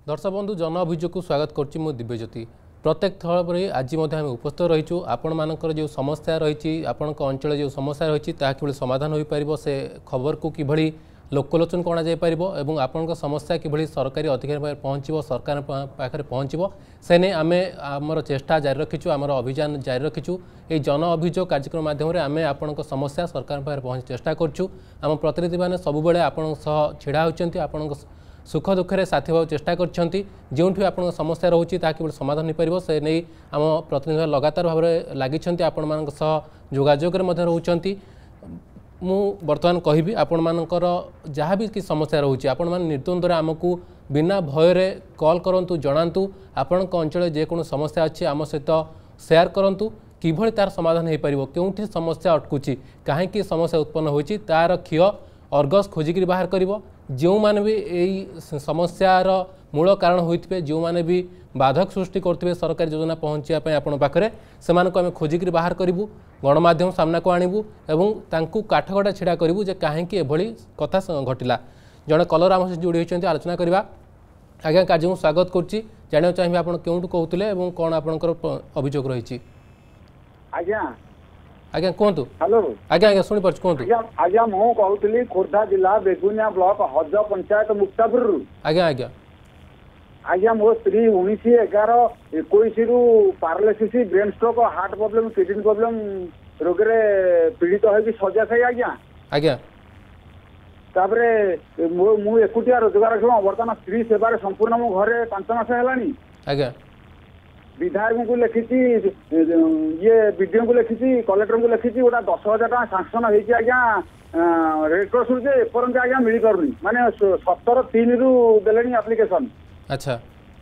दर्शक बंधु जन अभियोग को स्वागत करुच्ची मु दिव्यज्योति प्रत्येक थल पर आज आम उपस्थित रहीचु आपण मानकर जो समस्या रही आपण अंचल जो समस्या रही कि समाधान हो पार से खबर को किभली लोकलोचन को अणापर और आपण समस्या किभली सरकारी अधिकारी पहुँचो सरकार पाखे पहुँचो से नहीं आम आमर चेष्टा जारी रखीचु आमर अभियान जारी रखीचु ये जन अभियोग कार्यक्रम माध्यम आम आपण समस्या सरकार पाखे पहुँच चेष्टा करुँ आम प्रतिनिधि मैंने सबुबले आपण छिड़ा होती आपण सुख दुखे साथी भाव चेष्टा करछंती जोंठी आपण समस्या रहउची ता केवल समाधान हो पारिबो से नहीं आम प्रतिनिधि लगातार भाव में लागिछंती आपण मानक सह जोगाजोग रे मध्य रहउचंती मु वर्तमान कहबी आपण मानकर जहाँ भी कि समस्या रहउची आपण मान निर्द्वंद्व आमको बिना भय रे कॉल करंतु जणांतु आपण अंचल जे कोनो समस्या अछि आम सहित शेयर करंतु किभली तार समाधान हो पारिबो केउठी समस्या अटकुची काहेकि समस्या उत्पन्न होईची तार खिय अर्गस खोजिक बाहर करिवो जो माने भी यही समस्यार मूल कारण होते जो माने भी बाधक सृष्टि करते सरकारी योजना पहुँचापी आपण पाखे से आम खोजिक बाहर करूँ गणमाध्यम सामना को आणबू एवं तांकु काठगढ़ा छिड़ा करूँ जे कहीं एभली कथा घटला जड़े कलर आम से जोड़ी होती आलोचना करवा आज्ञा कार्य स्वागत करुच्ची जाना चाहिए आप क्यों कहते कौन आपंकर अभियोग रही आज्ञा कहतु हेलो आज्ञा आज्ञा शुणी पार्छ कहतु आज्ञा मु कहूली खोर्धा जिला बेगुनिया ब्लॉक हज पंचायत मुक्तापुर आज्ञा आज्ञा आज्ञा मो स्त्री 19/11/21 रु paralysis brain stroke heart problem kidney problem रोग रे पीड़ित होगी सजा खाई आज्ञा आज्ञा तापरे मु एकुटिया रोजगारक्षम वर्तमान स्त्री सेवा संपूर्ण मो घरे 5 मास हेलानी आज्ञा विधायक को लिखी ये विडीओ को लिखी कलेक्टर को लिखी गोटा 10,000 टका सांक्शन होगी आज्ञा रेड क्रॉस एपर्यंत आज्ञा मिल पारनी माने 17/3 रु देले एप्लिकेशन अच्छा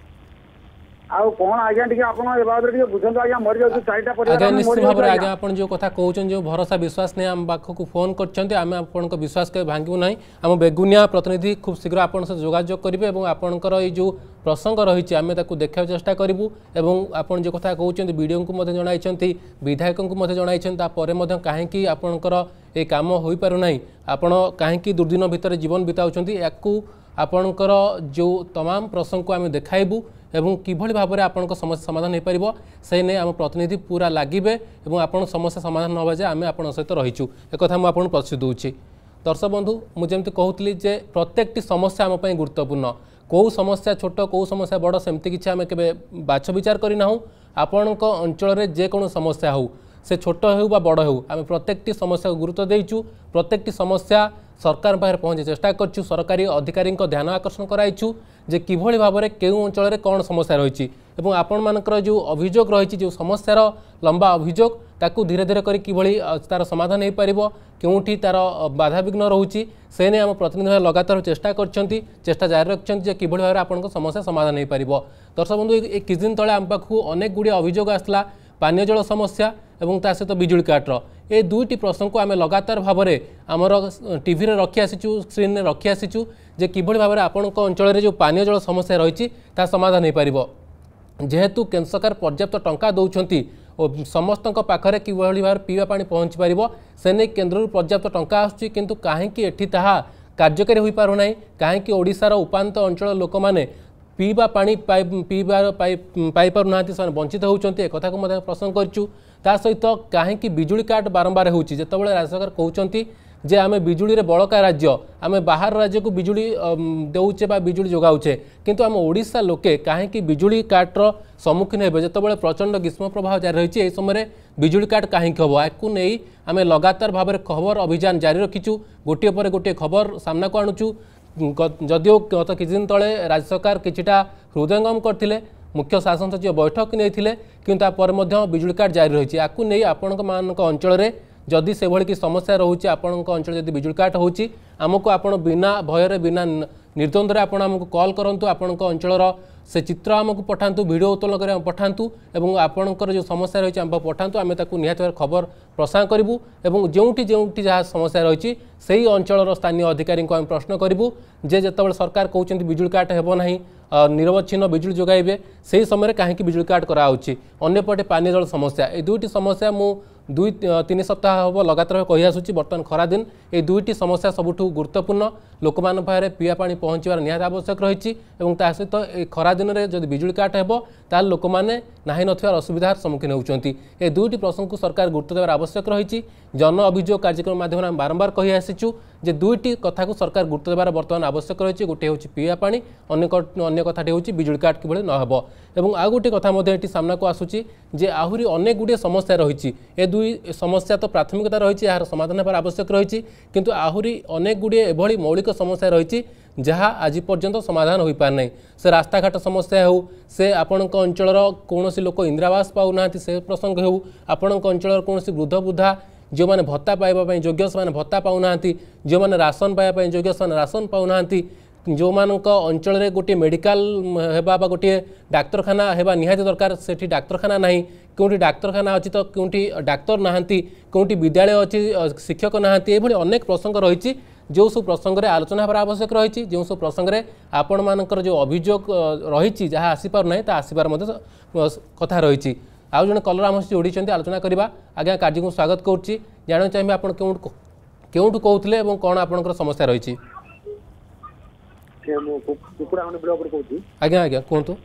आउ कौन आज्ञा टी आप बुझे आज्ञा मरी जाऊँ चारिटा आज्ञा निश्चित भाव में आज्ञा आप जो कथा कहते जो भरोसा विश्वास नहीं आम पाखक फोन कर विश्वास के भांगू ना आम बेगुनिया प्रतिनिधि खूब शीघ्र आप जोगाजोग करेंगे और आपंकर ये जो प्रसंग रही आम देखा चेष्टा करूँ और आप जो कथा कहते विडीओ को जन विधायक को जन कहीं आपंकर ये कम हो पारना आपण कहीं दुर्दिन भितर जीवन बिताऊँ या आपणकर जो तमाम प्रसंग को आम देखाइबू एवं किभली भाव में आपन समस्या समाधान हो पार से नहीं आम प्रतिनिधि पूरा लगे और आप समस्या समाधान ना जाए आम आप सहित रहीचु एक कथा मुझे प्रस्तुत दूची दर्शक बंधु मुझे कहती जे प्रत्येक समस्या आम गुरुत्वपूर्ण कौ समस्या छोट कौ समस्या बड़ सेमती किसी आम के बाछ विचार करना आपण अंचल जेको समस्या हो से छोट हो बा बड़ हो आम प्रत्येक समस्या को गुरुत्व देचु प्रत्येक समस्या सरकार पाखे पहुँचे चेष्टा करूँ सरकारी अधिकारी ध्यान आकर्षण कराइछु जे किभली भाव में केउ अंचल में कौन समस्या रही आपण मानकर जो अभियोग रही जो समस्यार लंबा अभियोग ताकू धीरे धीरे करी किभली तार समाधान हो पार केउठी तार बाधा विघ्न रोचे से नहीं आम प्रतिनिधि लगातार चेष्टा करछंती चेष्टा जारी रखिंट जे किभली भाव में आपण समस्या समाधान हो पार दर्शक बंधु एक किछ दिन तले आम पाखु अनेक गुड़ी अभियोग आसला पानीय जल समस्या और ता सहित बिजुली काट्र ये दुईटी प्रसंग को आम लगातार भाव में आमर टीवी रे रखी आसीचु स्क्रीन में रखी आसीचु जे किभली भाव में आपण अंचल में जो पानीय जल समस्या रही समाधान हो पार जेहेतु केन्द्र सरकार पर्याप्त टंका दौरान और समस्त पाखे किभली भाव पीवा पानी पहुँची पार से नहीं केन्द्र पर्याप्त टंका आसुची किंतु कहीं एठी ताहा कार्यकारी हो पारुना कहीं ओडिशार उपांत अंचल लोक मैंने पीवा पानी पाई पारना वंचित होती एक कथा को प्रश्न करूँ ता सहित कहीं बिजुली काट बारंबार होती जितेबाला राज्य सरकार कहते जे आम बिजुली बड़का राज्य आम बाहर राज्य को बिजुली देउचे बा बिजुली जोगाऊे किंतु आम ओडिशा लोके कहीं बिजुली काट्र सम्मुखीन हे जितेबाला प्रचंड ग्रीष्म प्रभाव जारी रही है समय बिजुली काट कहीं हम या नहीं आम लगातार भाव में खबर अभियान जारी रखीचु गोटे पर गोटे खबर सामना को आणुचु जदिओ गत किछ दिन तले राज्य सरकार किछिटा हृदयंगम करथिले मुख्य शासन सचिव बैठक नहीं किंतु बिजुली काट जारी रही है नहीं आपण अंचल में जदि से भली की समस्या रोचे आपण अंचल जदि बिजुली काट होची आमको आपण बिना भय बिना निर्द्वंद्व आपण आमको कॉल करंतु आपण अंचल से चित्र आमको पठातु वीडियो उत्तोलन कर पठातु एवं आपणकर जो समस्या रही आम पठातु आम निहत खबर प्रसार करूँ और जोटी जहाँ समस्या रही से ही अंचल स्थानीय अधिकारी को आम प्रश्न करूँ जे जितेबाला सरकार कहते बिजुली काट हेबो नहीं निरवच्छिन्न बिजुली जोगाइबे से समय कहीं बिजुली काट कराउछि अन्यपटे पानी जल समस्या ये दुईटी समस्या मु 2-3 सप्ताह हम लगातार कही आसूँ बर्तमान खरा दिन ये दुईटी समस्या सबुठ गुरुत्वपूर्ण लोक मान पाखे पीवा पानी पहुँचार निहाती आवश्यक रही सहित खरा दिन में जब बिजुली काट हो ताल लोक मैंने ना नथिबार असुविधार सम्मुखीन होती ए दुईटी प्रसंग को सरकार गुरुत्व देवार आवश्यक रही जन अभियोग कार्यक्रम माध्यम बारंबार कही आसीचु जे दुईटी कथा को सरकार गुरुत्व देवार बर्तमान आवश्यक रही गोटे हूँ पीवा पानी अन्य कथाटी हूँ बिजुली काट किभଳି न हेबो एवं आ गोटे कथा ये सामना को आसूची जे आहुरी अनेक गुड़िए समस्या रही ए दुई समस्या तो प्राथमिकता रही यार समाधान होकर आवश्यक रही किंतु आहुरी अनेक गुड़िए एभली मौलिक समस्या रही जहाँ आज पर्यंत समाधान हो पार नहीं से रास्ताघाट समस्या हो से आपण अंचल कौन लोक इंदिरावास पाऊना से प्रसंग हो आपण अंचल कौन वृद्ध वृद्धा जो मैंने भत्ता पाइबा योग्य से भत्ता पाऊना जो मैंने राशन पाइबा योग्य से राशन पाऊना जो मानक अंचल रे गोटे मेडिकल हेबा गोटे डाक्तरखाना हेबा निहाती दरकार सेठी डाक्तरखाना नहीं क्योंकि डाक्तरखाना अच्छी तो क्योंकि डाक्तर नहांती क्योंकि विद्यालय अच्छी शिक्षक नहांती ये प्रसंग रही जो सब प्रसंग में आलोचना होकर आवश्यक रही जो सब प्रसंग में आपण मानकर जो अभियोग रही जहाँ आसीपार ना आसबार कथा रही आउ जन कलर आम जोड़ी आलोचना करवा आज्ञा कार्य को स्वागत करुच्ची जाना चाहिए आप केउठू कहते कौन आपंकर समस्या रही आज्ञा आज्ञा कहतु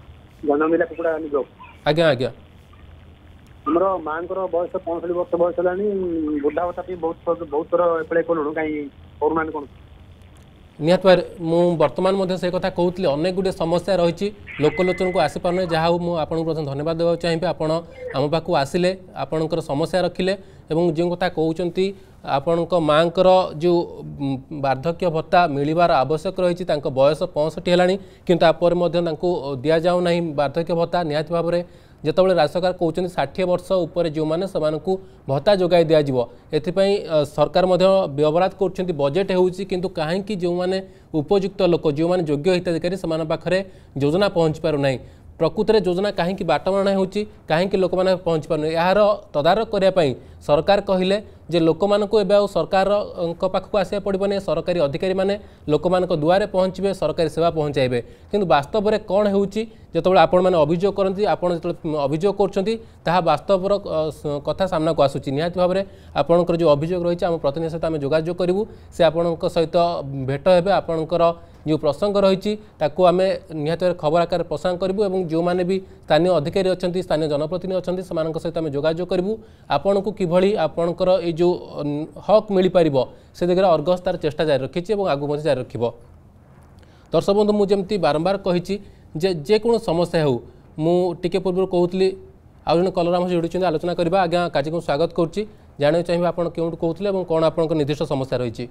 आज्ञा आज्ञा हमर मांकर बयस 65 वर्ष बयस है बुढ़ा भत्ता बहुत थर एप्लाय कलुँ कहीं करूना कौन निहत भाई मुझे बर्तमान से कथा कहती अनेक गुड़े समस्या रही लोकलोचन को आसीपार ना जहाँ मुझे आपको प्रथम धन्यवाद देवा चाहिए आपण आम पाक आसिले आपणकर समस्या रखिले एवं जो कथा कहते आपण माँकर जो वार्धक्य भत्ता मिलबार आवश्यक रही बयस 65 है किंतु आपको दि जाऊना वार्धक्य भत्ता निहत भाव में जितेबाला राज्य सरकार कहते 60 वर्ष उपर जो मैंने से भत्ता जोगाई दिज्व एपाई सरकार व्यवहार कर बजेट हो कहीं जो मैंने उपयुक्त लोक जो मैंने योग्य हिताधिकारी से पाखे योजना पहुँच पारना प्रकृत में योजना कहीं बाटमारणा हो कहीं लोक मैंने पहुँच पार यार तदारक करने सरकार कहले जे लोक मानक सरकार पाखक आसा पड़ोनी सरकारी अधिकारी मैंने लोक मान दुआरे पहुँचे सरकारी सेवा पहुँचाइबे किंतु वास्तव में कौन हो जिते आपण मैंने अभियोग करती आपड़ जो अभियोग कर वास्तवर कथा सामना को आसूँ निहत भाव में आपंकर जो अभियोग रही आम प्रतिनिधि सहित आम जोगाजोग करूँ से आपण सहित भेट हे आपंकर जो प्रसंग रही आम निहत खबर आकार प्रसारण करूँ जो मैंने भी स्थानीय अधिकारी अच्छा स्थानीय जनप्रतिनिधि अच्छा से सहित आम जोगाजोग करूँ आपण को किभली आपणकर ये जो हक मिल पार से दिगरे अर्गस तार चेष्टा जारी रखी आगू जारी रख दर्शक बंधु मुझे बारंबार कही जेको समस्या हो मुझे पूर्व कहती आउ जन कलर आम जोड़ी आलोचना करवा आज्ञा कार्यक्रम स्वागत करुच्ची जाना चाहिए आप क्यों कहते कौन आप निर्दिष्ट समस्या रही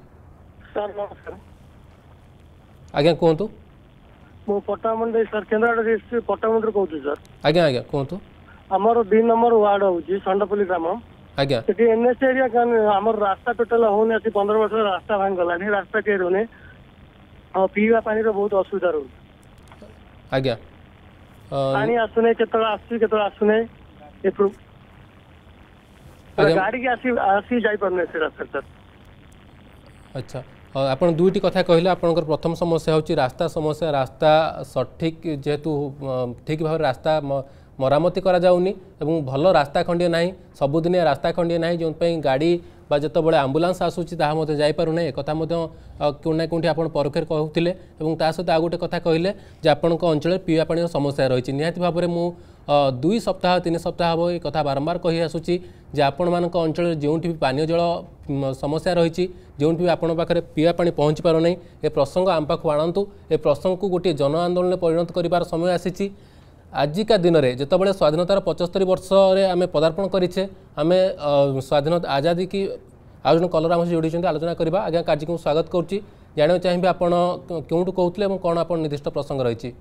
आज्ञा कहतु पट्टामुंडे सर केन्द्रापड़ा डिस्ट्रिक्ट पट्टामुंडे कहूँ सर आज्ञा आज्ञा कहतु आमर 2 नंबर वार्ड हूँ संडपल्ली ग्राम आज्ञा एनएस एरिया आम रास्ता टोटाल होने 15 वर्ष रास्ता भांग गलानी रास्ता क्लियर होने पीवा पानी बहुत असुविधा रोज आज्ञा पानी आसुने केतल आसुने गाड़ी की आसी जाई परने से रास्ता सर अच्छा आप दुईटी कथा कहले आपंकर प्रथम समस्या होची रास्ता समस्या रास्ता सठिक जेहेतु ठीक भाव रास्ता मरामती करा जाउनी एवं भल रास्ता खंडे ना सबुदिन रास्ता खंडे ना जो गाड़ी बा जितेबाला आंबुलांस आसूची ताहा जाई पारुना एक कथा कोना कोठी आप परोक्षे कहते ता सहित आ गोटे कथा कहले जे आपण अंचल पीवा पानी समस्या रही निहाती भाव में मु 2 सप्ताह 3 सप्ताह हम ये कथा बारंबार कही आसूची जे आपण मानक अंचल जो भी पानीय जल समस्या रही जो भी आपण पाखे पीवा पानी पहुँची पार नहीं ए प्रसंग आम पाख आणतु ए प्रसंग को गोटे जन आंदोलन परिणत कर समय आसी आजिका दिन में जितेबाला स्वाधीनतार 75 वर्ष आम पदार्पण करें आम स्वाधीनता आजादी की आउ जन कलर आम जोड़ी आलोचना करवा आज्ञा कार्यक्रम स्वागत करुच्ची जाना चाहिए आप क्योंठू कहते कौन आप निर्दिष्ट प्रसंग रही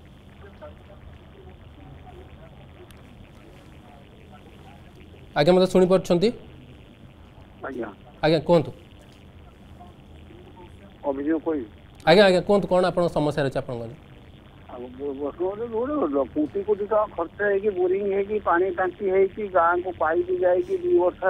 आज्ञा मतलब शुणी पार्टी आज्ञा कहतु आज्ञा आज्ञा कहतु कौन आप समस्या रही आप कोटी कोटी टका खर्च है बोरिंग है पानी टांकी है गाँ को पाइप जाए 2 वर्ष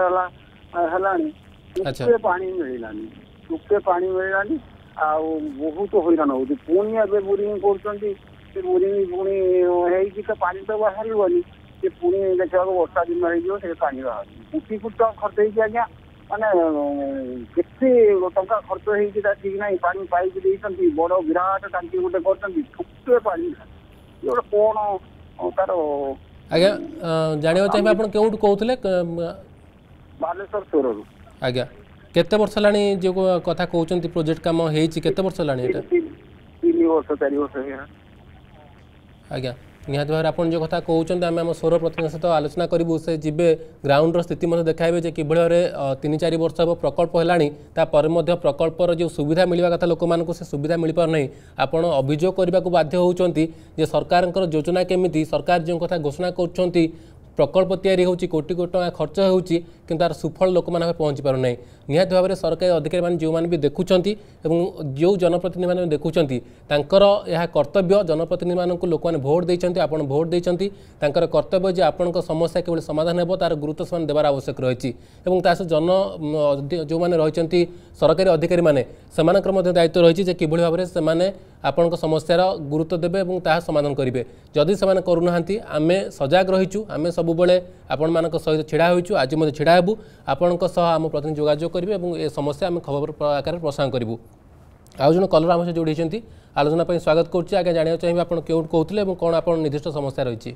है पानी मिलानी टुके पानी मिलानी बहुत हैरान हो पुणी ए बोरिंग कर बोरिंग पुणी पानी तो बाहर से पुणी देखा वर्षा दिन हो पानी बाहर कोटी कोटी खर्च होगी आज्ञा माने केते टंका खर्च होगी ठीक ना पानी पाइप देती बड़ विराट टांकी गोटे कर पानी गोटे कौन तार आज्ञा जाना चाहिए आप केउठू कहते बालेश्वर सोर आज्ञा केते वर्ष लानी जो कथा कहते प्रोजेक्ट काम होती केते वर्ष लानी एटा 3 वर्ष 4 वर्ष आज्ञा निहत भाव आप जो कथा कहते आम आम सौर प्रतिनिधि सहित आलोचना करूँ से जीवे ग्राउंड स्थिति देखाइबे जे कि भाव 3-4 वर्ष हम प्रकल्प है प्रकल्पर जो सुविधा मिलवा कथा लोक मानक से सुविधा मिल पार नहीं आपण अभियोग करने को बाध्य होती सरकार योजना केमी सरकार जो कथा घोषणा कर प्रकल्प तैयारी होची कोटी कोटी टका खर्च होची किंतु तार सुफल लोक मान पहुँची पार नहीं निहत भाव में सरकारी अधिकारी मैंने जो मैंने भी देखुंट जो जनप्रतिनिधि मैंने देखुंट यह कर्तव्य जनप्रतिनिधि मानक लोक मैंने भोट देते आपड़ भोट देते कर्तव्य जे आपण समस्या केवल समाधान हो तार गुरुत्व से देवार आवश्यक रही जन जो मैंने रही सरकारी अधिकारी मैंने से दायित्व रही कि भाव में आपण समस्यार गुरुत्व देवे और समाधान करेंगे जदि से करूना आम सजग रहीचु आम सब आपण मान सहित छिड़ा होइचु आज मध्य छिड़ा हेबु आपणक सह आम प्रतिनिधि जोगाजोग करेंगे और ये समस्या आम खबर आकार प्रसारण करूँ आउ जन कलर आम से जोड़ी आलोचना पर स्वागत करुच्ची आगे जाना चाहिए आप केउठ कहते कौन आप निर्दिष्ट समस्या रही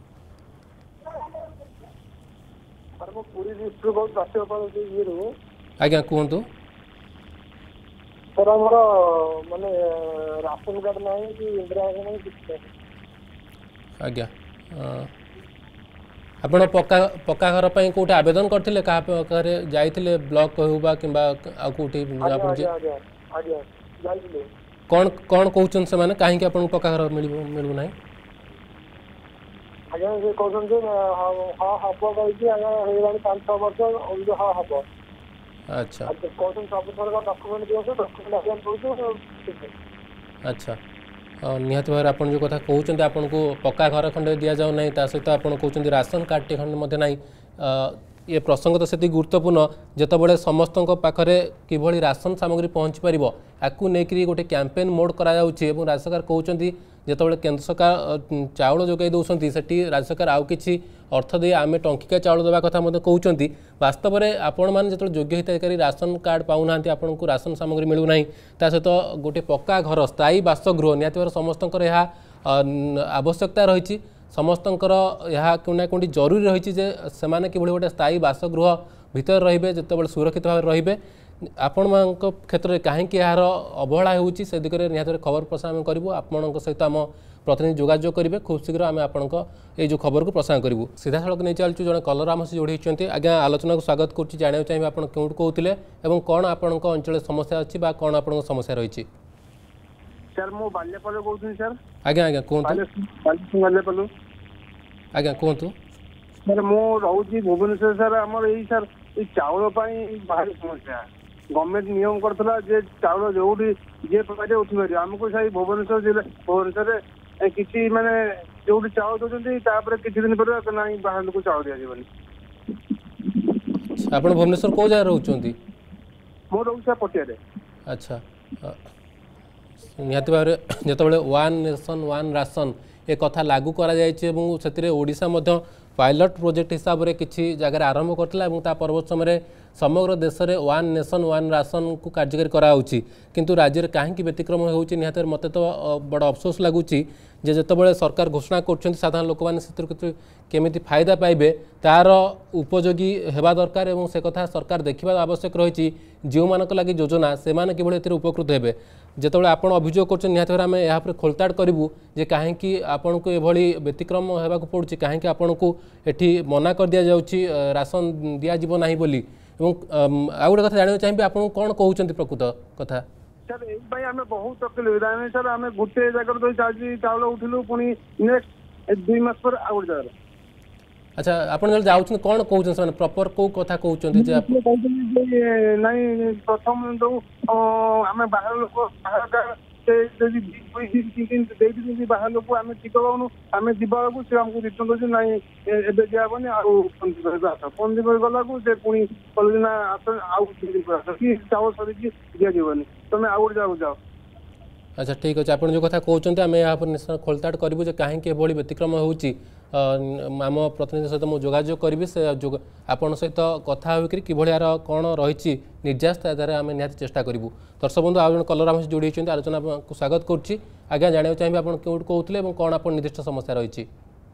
आज्ञा कहतु सर आमर माने राशन कार्ड ना कि इंदिरा आज्ञा आपण पक्का घर पर कौटे आवेदन करते जाइए ब्लॉक होगा कि कौटी कौन कौन कहते से मैंने कहीं आपको पक्का घर मिलू ना आज्ञा से कहते हाँ हम कहीं 5-6 वर्ष हाँ हम अच्छा अच्छा निहत भाव आप जो कथा कहते आपन को पक्का घर खंडे दि जाऊ ना सहित आप कहते राशन कार्ड टे खंडे ना ये प्रसंग तो से गुरुत्वपूर्ण जितेबाला समस्त पाखे किभली राशन सामग्री पहुँची पार आपको लेकिन गोटे कैंपेन मोड कराया राज्य सरकार कहते जितेबाला केन्द्र सरकार चाउल जोगाई दौरान से राज्य सरकार आउ कि अर्थ दे आम टंकिका चाउल देवा कथा कहते वास्तव में आपण मैंने जो योग्य हिताधिकारी राशन कार्ड पाऊना आपन को राशन सामग्री मिलूना सहित गोटे पक्का घर स्थायी बासगृह निहत समस्त आवश्यकता रही समस्तंकर यह कोना कोटी जरूरी रही से माने कि गोटे स्थायी बासगृह भितर रे जिते सुरक्षित भाव रे आपण क्षेत्र में कहीं यार अवहेला होती से दिगरे निहत खबर प्रसारण करूँ आपण सहित आम प्रतिनिधि जोगाजोग करेंगे खूब शीघ्र आम आपण जो खबर को प्रसारण करूँ सीधा सड़क नहीं चलूँ जड़े कलर आम से जोड़ी आज्ञा आलोचना को स्वागत करुँच जाना चाहिए आप क्यों कहते कौन आपण अंचल समस्या अच्छी कौन आप समस्या रही सर मु बाल्यपाल कहूँ सर आज्ञा आज्ञा कहतु बाल्यपाल आज्ञा कहतु सर मु रोची भुवनेश्वर सर आमर यही सर चाउल भारी समस्या गवर्नमेंट नियम करता जे चाउल जो जे पारे उठी पार आमको सही भुवनेश्वर जिला भुवनेश्वर किसी माने जो चाउल दौरान किसी दिन पर ना बाहर लोग चाउल दिजानी आप भुवनेश्वर कौ जगह रोचे मो रोचा पटिया अच्छा निहत भाव जो वन नेशन वन राशन एक कथा लागू करा ओडिशा पायलट प्रोजेक्ट हिसाब से किसी जगह आरंभ करता परवर्त समय समग्र देश में वन नेशन वन राशन को कार्यकारी कराऊँगी किंतु राज्य में कहीं व्यतिक्रम होती निहत मत तो बड़ अफसोस लगुच जितेबाला सरकार घोषणा कर साधारण लोक मैंने केमी फायदा पाइबे तार उपयोगी होगा दरकार और से कथा सरकार देखा आवश्यक रही जो मान लगी योजना से कि उपकृत हे जितेबाला आप अभियोग कर निहत भाव में यहाँ खोलताड़ करूँ जे कहीं आपन को ये व्यतिक्रम होगा पड़ुଛି कहीं आपन को एठी मना कर दिया जाउछि राशन दिया जीव नाही बोली आ गोटे कथा जाना चाहिए आप कौन कहते प्रकृत कथा सर ये आम बहुत तकलीफ सर आम गोटे जगह तो चाउल उठिलु पुणी नेक्स्ट 2 मास पर आ गोटे जगह अच्छा आप जाऊँ कौन कहते प्रॉपर कौ कथा कहते नहीं प्रथम जो आम बाहर लोक बाहर लोक आम टिकट पाऊनु आम जीवा से आमको रिटर्न कर ना एवं दिहबनी पंजीबन गला से पुणी कल ना आस कि चाउल सर दिजानी तुम आउ गोटे जगह जाओ अच्छा ठीक अच्छे आप जो कथा कहते आम यहाँ पर निश्चय खोलताड़ करूँ कहीं व्यतिक्रम होती आम प्रतिनिधि सहित मुझे जोगाजोग करी से आपण सहित कथा होकर किभଳି यार कौन रही निर्यास तार आम निहत चेष्टा करूँ। दर्शक बंधु आज कलर आम जोड़ी आलोचना को स्वागत करुच्ची। आज्ञा जाना चाहिए आप क्यों कहते और कौन आप निर्दिष्ट समस्या रही।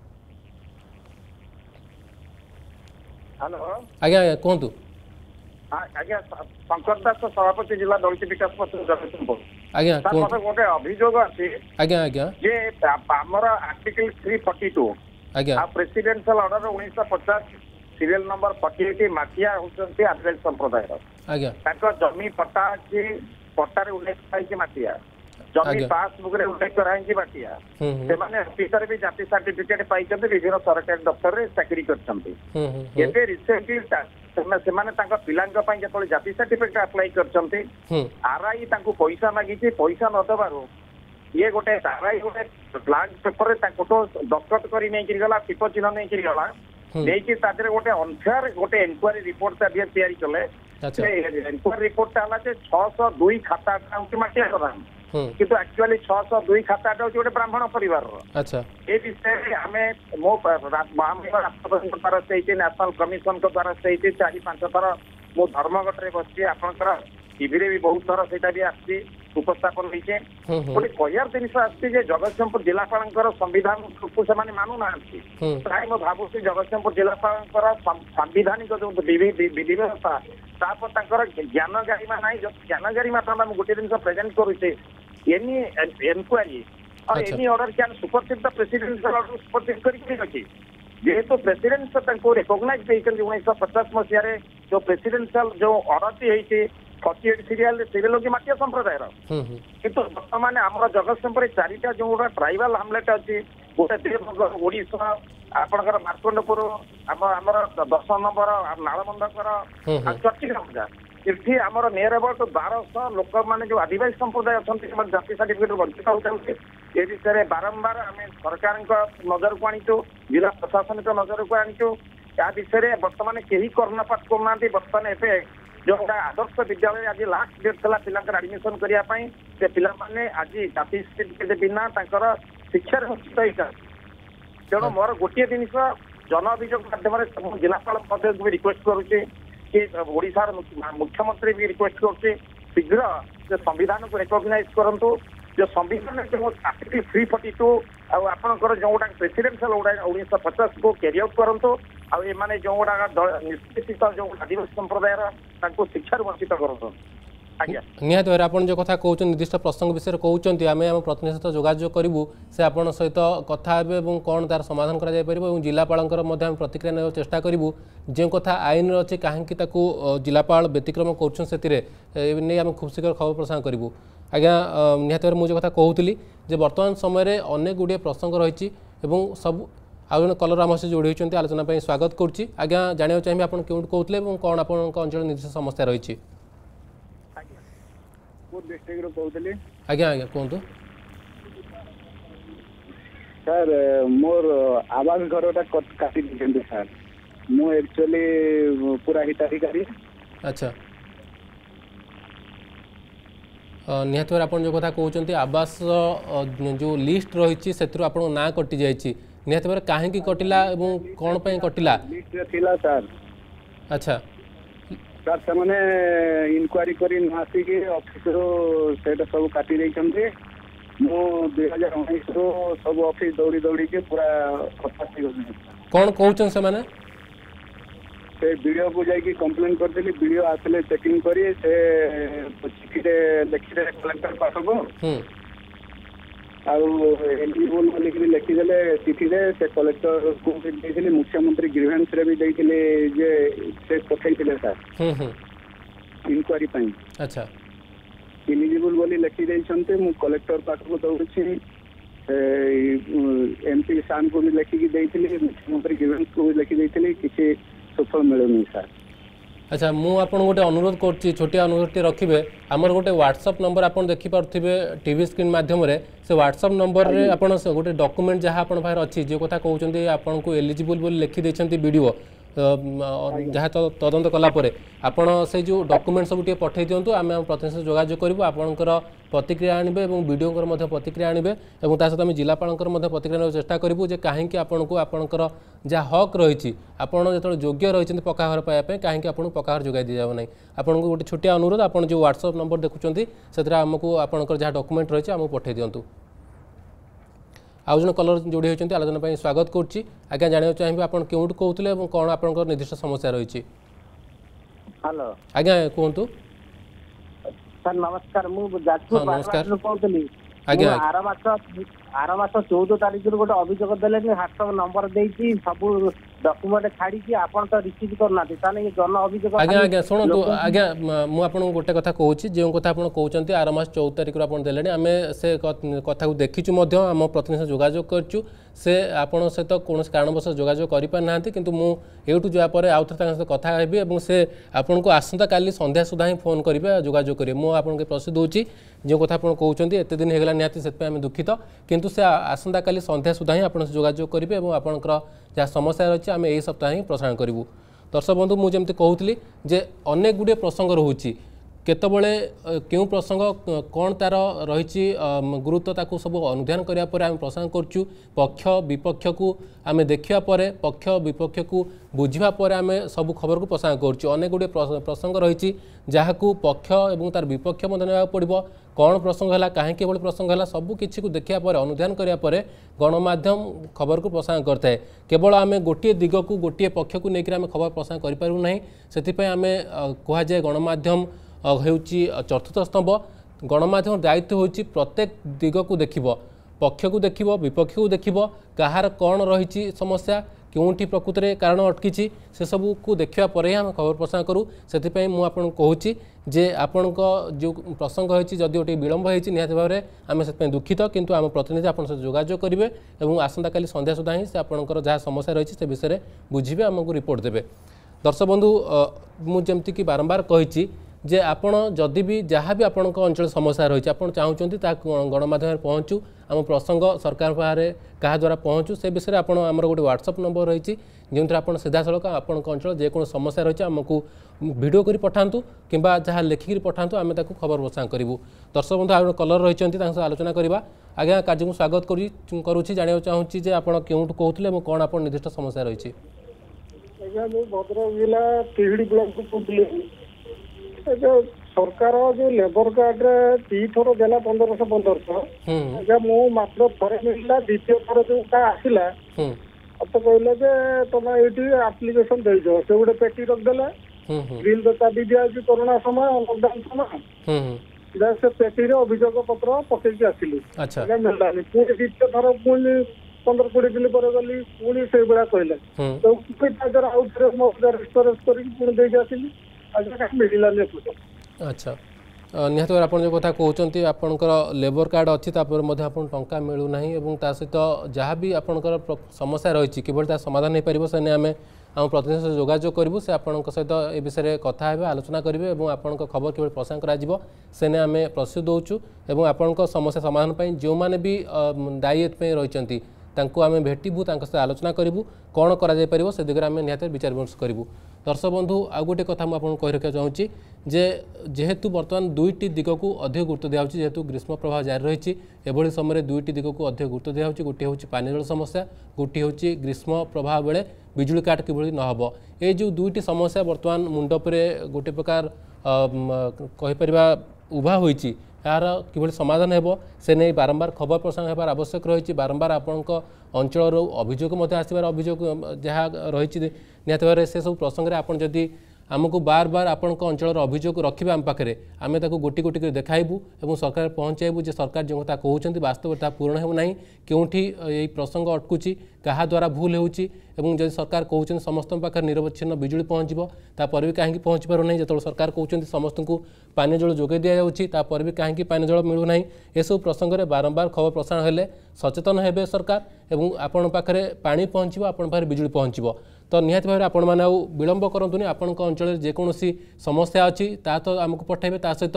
हेलो आज्ञा आज्ञा कहतु। आज्ञा शंकर दास सभापति जिला दलित विकास परिषद जगतसिंहपुर। आज्ञा मत गोटे अभियोग अच्छी आज्ञा आज्ञा जे आमर आर्टिकल 342 आज्ञा प्रेसिडेंशियल ऑर्डर 1950 सीरियल नंबर 48 माफिया होती आदिवासी संप्रदाय आज्ञा जमी पट्टा अच्छी पट्टार उल्लेख कराई माफिया जमी पासबुक रे उल्लेख कराई माफिया से ऑफिसर भी जाति सर्टिफिकेट पाई विभिन्न सरकारी दफ्तर में चाकरी कर रिसेंटली पिला जाति सर्टिफिकेट अप्लाई कर आरआई पैसा मागी पैसा नदबार ये गोटे आरआई गोटे ब्लांक पेपर दस्तखत कर गला टिप चिन्ह नहीं गला नहीं गोटे अनफेयर गोटे इनक्वारी रिपोर्ट तैयारी कले इनक्वारी रिपोर्ट है 602 खाता माटिया प्रधान किंतु एक्चुअली 602 खाता गोटे ब्राह्मण परिवार ए विषय आम मो राष्ट्रपति द्वारा नेशनल कमिशन द्वारा 4-5 थर मो धर्मघट में बस आपंकर टीवी भी बहुत थर से आसी उपस्थापन होते गोटे कहर जिन आसती जगतसिंहपुर जिलापाल संविधान को मानुना प्राय मैं भावुँ जगतसिंहपुर जिलापाल सांविधानिक जो विधि व्यवस्था तापर ज्ञान गारिमा ना ज्ञान गारिमा गोटे जिन प्रेजेंट करुचे एनी एनक्वारी और एनी ऑर्डर क्या supersede the presidential order supersede करके जेहेतु प्रेसिडेंट रिकग्नाइज 1950 मसीह जो प्रेसिडेंशियल जो ऑर्डर 48 सीरियल कि माटिया संप्रदाय किंतु बर्तमान आम जगतसिंहपुर 4टा जो गोटे ट्राइबाल हामलेट अच्छी गोटे देवनगर ओडिशा आपणकर मार्कंडपुर आमर 10 नंबर नालबंधकर चर्चिका इति आमर नियर अबाउट 1200 लोक मैंने जो आदिवासी संप्रदाय अच्छा जाति सर्टिफिकेट वंचित होते ये विषय में बारंबार आम सरकार नजर को आनीचु जिला प्रशासन नजर को आनीचु या विषय बर्तमान कहीं कर्णपात करना बर्तमान एवं जो आदर्श विद्यालय आज लास्ट डेट था पिला एडमिशन करने से पिलाने आज जाति सर्टिफिकेट बिना शिक्षार वंचित होता तेणु मोर गोटे जिन जन अभियोग माध्यम जिलापाल भी रिक्वेस्ट करुचे कि ओडिशार मुख्यमंत्री भी रिक्वेस्ट करते शीघ्र जो संविधान को रिकग्नाइज करूँ जो संविधान जो आर्टिकल 342 आपंकर जो गुड़ा प्रेसिडेंशियल 1950 को कैरी आउट करूँ आने जो गुड़ा निष्पेषित जो आदिवासी संप्रदाय शिक्षार वंचित करूँ। निहत भाई आप जो कथा कहते निर्दिष्ट प्रसंग विषय कहते आम आम प्रतिनिधि सहित जोगाजोग करूँ से आप सहित कथा हे कौन तार समाधान कर जिलापाल प्रतिक्रिया ना चेष्टा करूँ जो कथा आईन अच्छे कहीं जिलापाल व्यतिक्रम कर खूब शीघ्र खबर प्रसारण करूँ। आज्ञा निहत भाई मुझे कथा कहूली बर्तमान समय अनेक गुड़िए प्रसंग रही सब आउ जन कलर आम से जोड़ी होती आलोचना स्वागत करुच्ची। आज्ञा जाना चाहिए आप क्यों कहते कौन आप अंचल निर्दिष्ट समस्या रही। आज्ञा आज्ञा कहतु सर मोर आवास घरटा काटी दीजिए सर मु एक्चुअली पूरा हिताधिकारी। अच्छा निहत भाई आप जो कथा कहते आवास जो लिस्ट रही से ना कटि जाइए निहत भाई कहीं कटिला कौन पे कटिला लिस्ट थिला सर। अच्छा सर से मैंने इनक्वारी कर आसिक ऑफिस से सब काटी देते मु 2019 सब ऑफिस दौड़ी दौड़ी के पूरा कौन कहते से मैंने से वीडियो को जाकि कंप्लेन करदेली वीडियो आसले चेकिंग करी से चिठी लिखिदे कलेक्टर पाखक एलिजिबल बोलिक लिखिदेले चिठी से कलेक्टर को भी मुख्यमंत्री ग्रीवेंस रे भी देइथिले जे से पठाइथिले सर इनक्वारी पाई। अच्छा एलिजिबल बोली लिखि देइछन्ते मु कलेक्टर पाखक दौड़छि एमपी सान को भी लिखिकी देइथिले मुख्यमंत्री ग्रीवेंस को भी लिखि देइथिले किसी सफल मिलुनी सर। अच्छा मुझे आपन गोटे अनुरोध कर छोटिया अनुरोध रखिए आमर गोटे व्हाट्सएप नंबर आप देखिपे टीवी स्क्रीन माध्यम से व्हाट्सएप नंबर रे आपन गोटे डॉक्यूमेंट जहाँ आप अच्छी जो कथा कहते आपन को एलिजिबल बोली लिखि देछंती वीडियो जहाँ तदंत कलापर आपण से जो डॉक्यूमेंट सब टे पठे दिंतु आम प्रतिनिधि जोगाजोग करूँ आपंकर प्रतिक्रिया आनबे और वीडियो प्रतिक्रिया आनबे और सहित आम जिलापाल प्रतिक्रिया चेष्टा करूँ जे कहीं आपन को आपंकर जहाँ हक रही आपड़ जो योग्य रही पक्का घर पाइबा कहीं आपको पक्का घर जोगाई दी जाव ना आपको गोटे छोटिया अनुरोध आप जो व्हाट्सएप नंबर देखुं से आमको आपंकर जहाँ डॉक्यूमेंट रही आमको पठे दिंतु। आउ जन कलर जोड़ी होती आलोचना स्वागत करुच्ची आज्ञा जाना चाहिए आप क्योंठू कहते कौन आप निर्दिष्ट समस्या रही। हेलो आज्ञा कहतु सर नमस्कार नमस्कार कहली आज्ञा आर मास 14 तारीख गोटे अभियोग देले व्हाट्सएप नंबर देती सब डॉक्यूमेंट छाड़ी आपन तो रिसीव करना ताने जन अभियोग आज्ञा आज्ञा शुणु आज्ञा मुझे गोटे कथा कहूँ जो कथा आप कहते आर मास 14 तारीख देले आम से कथा को देखीचु आम प्रतिनिधि जोगाजोग करूँ से आपण सहित कौन कारणवश जोगाजोग करना किंतु मुझे जापर आउ थे सहित कथा हेबी और से आपन को आसंता काली संध्या सुधा ही फोन करेंगे जोगाजोग करेंगे मुझे आपको प्रसिद्ध दूसरी जो कथा आप कहते एत दिन होगा निहती से आम दुखित किंतु से आसंता काली संध्या सुधा ही आप जोगाजोग करेंगे और आपंकर जहाँ समस्या रही है आम यही सप्ताह ही प्रसारण करूँ। दर्शक बंधु मुझे कहूली जे अनेक गुड़े प्रसंग रोचे केतबले क्यों प्रसंग कौन तार रही गुरुत्व ताकू सब अनुधान करापर आम प्रसारण करुँ पक्ष विपक्ष को आम देखा पक्ष विपक्ष को बुझा आम सब खबर को प्रसारण करुँ अनेक गुड़े प्रसंग रही जहाँ पक्ष और तार विपक्ष ना पड़ो कौन प्रसंग है कहीं प्रसंग है सबकि को देखा अनुधान करापर गणमाध्यम खबर को प्रसारण करता केवल आम गोटे दिग को गोटे पक्ष को लेकर आम खबर प्रसारण करूँ से आम कहुए गणमाध्यम होउची चतुर्थ स्तंभ गणमाध्यम दायित्व होउची प्रत्येक दिग को देखिबो पक्ष को देखिबो विपक्ष को देखिबो कहार कौन रही समस्या क्योंठी प्रकृत में कारण अटकी से सब को देखा पर ही आम खबर प्रसारण करूँ से मुझे कहूँ जे आपण जो प्रसंग रही जदि गोटे विलम्ब होती निहत भाव में आम से दुखित किंतु आम प्रतिनिधि आप जोगाजोग करेंगे और आसंता काली संध्या सुधा ही से आपंकर जहाँ समस्या रही से विषय में बुझे आमको रिपोर्ट देवे। दर्शक बंधु मुझे कि बारंबार कही जे आपण जदि भी जहाँ भी आपण अंचल समस्या रही आप चाहूँगी गणमाध्यम पहुँचू आम प्रसंग सरकार पाखे क्या द्वारा पहुँचू से विषय में आमर गोटे व्हाट्सएप नंबर रही जो आप सीधा सड़क आपण अंचल जेको समस्या रही आमको वीडियो कर पठातु कि जहाँ लिखिकी पठातु आम खबर प्रसारण करूँ। दर्शक बंधु आज कलर रही आलोचना करवा आज्ञा कार्य को स्वागत करुँची जाना चाहूँगी आप क्योंठू कहते कौन आप निर्दिष्ट समस्या रही। भद्रक जिला तिहिड़ी ब्लॉक सरकार जो लेबर कार्ड रे 3 थर देला 1500 आज्ञा मु मात्र थरे मिलला द्वितीय थर जो आसला तो कहले जे तुम ये आप्लिकेशन दे दो से गोटे पेटी रखदेला बिल तो चाबी दिया कोरोना समय लॉकडाउन समय से पेटी रे अभियोग पत्र पकईकि आसिली मिललानी पुणी द्वितीय थर पुणी 15-20 दिन पर गली पुणी से बेला कहले तो आउ थे मो रेस्टोरेंट करी पुणी देके आसिली अच्छा निहत आप जो कथा कहते आपंकर लेबर कार्ड अच्छी टंका मिलूना और सहित जहाँ भी आपंकर समस्या रही कि समाधान हो पार से आम आम प्रतिनिधि से जोगाजोग करूँ से आपण सहित ए विषय में कथा हे आलोचना करेंगे और आपण खबर कि प्रसारण कर आम प्रस्तुत दौचु और आपण समस्या समाधान जो मैंने भी दायी रही आम भेटू सहित आलोचना करूँ कौन कर से दिगरे आम निहत विचार विमर्श करूँ। दर्शक बंधु आउ गोटे कथा मुझे कही रखा चाहूँगी जे जेहेतु बर्तमान दुईटी दिग को अधिक गुरुत्व दिया जेहेतु ग्रीष्म प्रभाव जारी रही एभली समय दुईटी दिग को अधिक गुरुत्व दिया गोटे हूँ पानी जल समस्या गोटे हूँ ग्रीष्म प्रभाव बेले बिजुली काट किभली नहब ये जो दुईटी समस्या बर्तमान मुंडपरे गोटे प्रकार कहीपर उभा होती यार कि समाधान हो से नहीं बारंबार खबर प्रसारण होबार आवश्यक रही बारंबार आपण अंचल अभियोग आसबार अभियोग जहाँ रही निहत भाव से सब प्रसंग में आपड़ जदि आमको बार बार आपण अंचल अभियोग रखिए आम पाखे आम गोटी गोटी देखाइबू और सरकार पहुँचाइबू जे सरकार जो कथा कहते वास्तव ता पूर्ण होना क्योंठी ये प्रसंग अटकुची क्या द्वारा भूल होची एवं जब सरकार कहते समस्त पाखे निरवच्छिन्न बिजुली पहुँचो तापर भी कहीं पहुँची पारना जो सरकार कहते समस्त को पानी जल जोगे दि जापर भी कहीं पानी जल मिलूना ये सब प्रसंग में बारंबार खबर प्रसारण हेले सचेतन हेबे सरकार एवं आपण पाखे पानी पहुँचो आपण पाखे बिजुली पहुँचो तो निहत भाव आपण मैंने विलंब करूँ आपण अंचल जेकोसी समस्या अच्छी ता तो आमको पठेबे ता सहित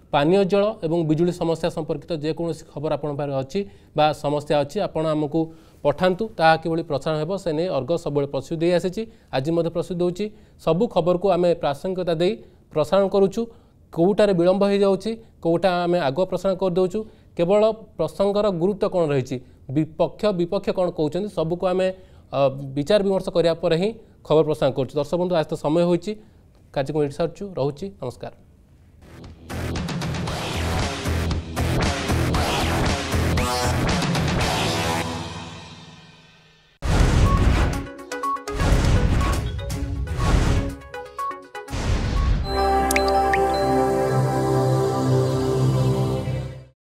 पानीय जल और बिजुली समस्या संपर्कित जेकोसी खबर आपण पारे अच्छी बा समस्या अच्छी आपण आमको पठातु ताहा किभଳି प्रसारण हेबो से नै अर्ग सब प्रस्तुत दे आसी आज मध्य प्रस्तुत होची सबु खबर को आमे प्रासंगिकता दे प्रसारण करूछु कोटारे विलंब हो जाउची कोटा आमे आगो प्रसारण कर दउछु केवल प्रसंगर गुरुत्व कौन रही विपक्ष विपक्ष कौन कहते सबको आम विचार विमर्श कराया ही खबर प्रसारण कर दर्शक बंधु आज तो समय होची कार्यक्रम एटी सारछु रहूची नमस्कार।